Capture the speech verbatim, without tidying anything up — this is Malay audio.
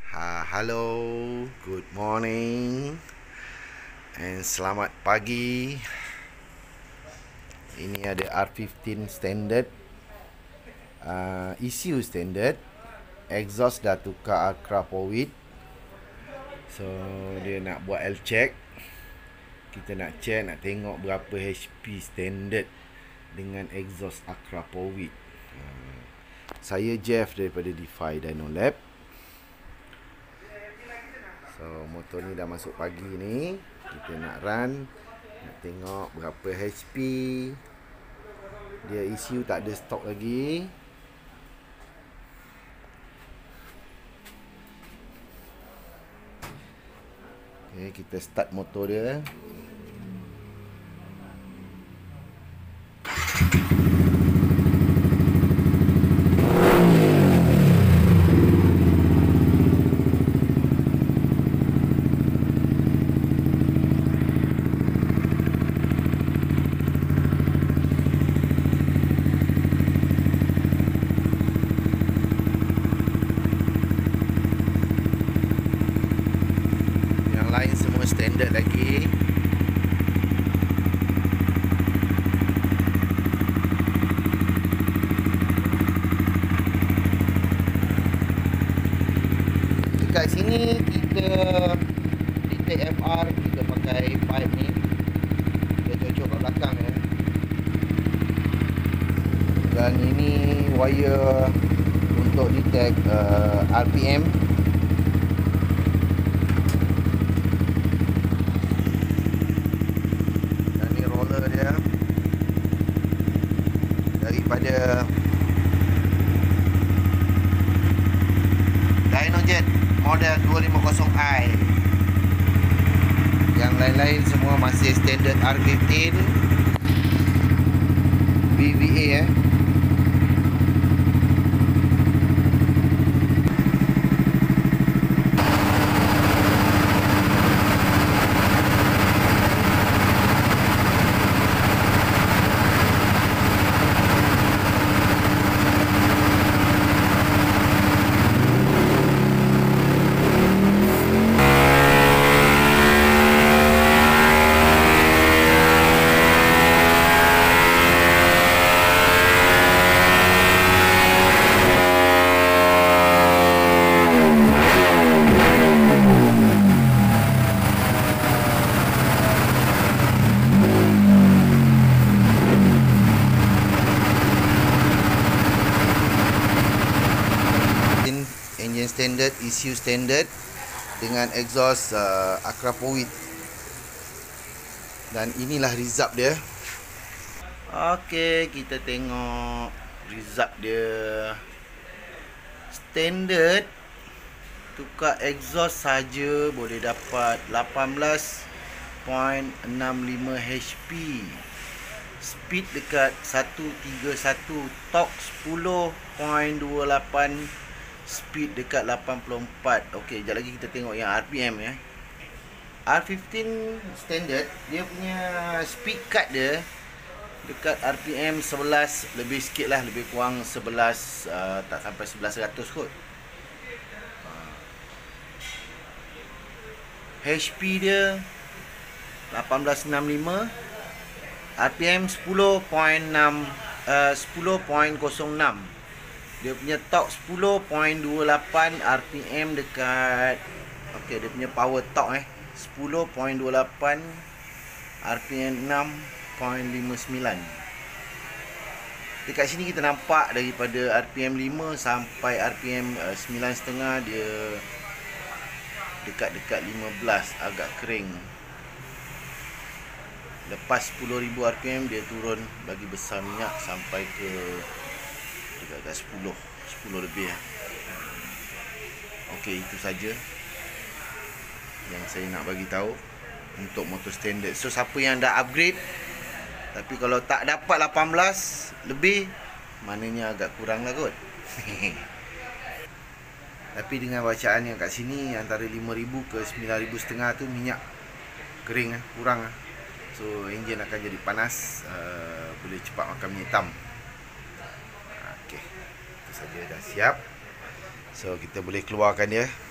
Ha, Halo, good morning and selamat pagi. Ini ada R fifteen standard, uh, E C U standard. Exhaust dah tukar Acra Power. So dia nak buat L check. Kita nak check, nak tengok berapa H P standard dengan exhaust Acra Power. uh, Saya Jeff daripada DeFi Dyno Lab. So motor ni dah masuk pagi ni. Kita nak run, nak tengok berapa H P. Dia E C U tak ada stok lagi. Okay, kita start motor dia. Lain semua standard lagi. Dekat sini kita detect F R, kita pakai pipe ni. Kita cocok kat belakang ya. Dan ini wire untuk detect uh, R P M. Daripada Dynojet model dua lima kosong i. Yang lain-lain semua masih standard R fifteen V V A eh. Engine standard, E C U standard dengan exhaust uh, Acra Power. Dan inilah result dia. Okey, kita tengok result dia. Standard tukar exhaust saja boleh dapat lapan belas perpuluhan enam lima H P. Speed dekat seratus tiga puluh satu, torque sepuluh perpuluhan dua lapan, speed dekat lapan puluh empat. Okey, sekejap lagi kita tengok yang R P M ya. R fifteen standard dia punya speed cut dia dekat R P M sebelas lebih sikit lah, lebih kurang sebelas, uh, tak sampai sebelas ratus kot. H P dia lapan belas enam lima, R P M sepuluh perpuluhan enam, uh, sepuluh perpuluhan kosong enam. Dia punya torque sepuluh perpuluhan dua lapan, R P M dekat, okey, dia punya power torque eh sepuluh perpuluhan dua lapan, R P M enam perpuluhan lima sembilan. Dekat sini kita nampak daripada R P M lima sampai R P M uh, sembilan koma lima dia dekat-dekat lima belas, agak kering. Lepas sepuluh ribu R P M dia turun bagi besar minyak sampai ke dekat sepuluh, sepuluh lebih lah. Okey, itu saja yang saya nak bagi tahu untuk motor standard. So siapa yang dah upgrade tapi kalau tak dapat lapan belas lebih, maknanya agak kurang lah kot. Tapi dengan bacaan yang kat sini antara lima ribu ke sembilan ribu setengah tu minyak kering lah, kurang lah. So enjin akan jadi panas, uh, boleh cepat makan minyak hitam. Okey, itu saja, dah siap. So kita boleh keluarkan dia.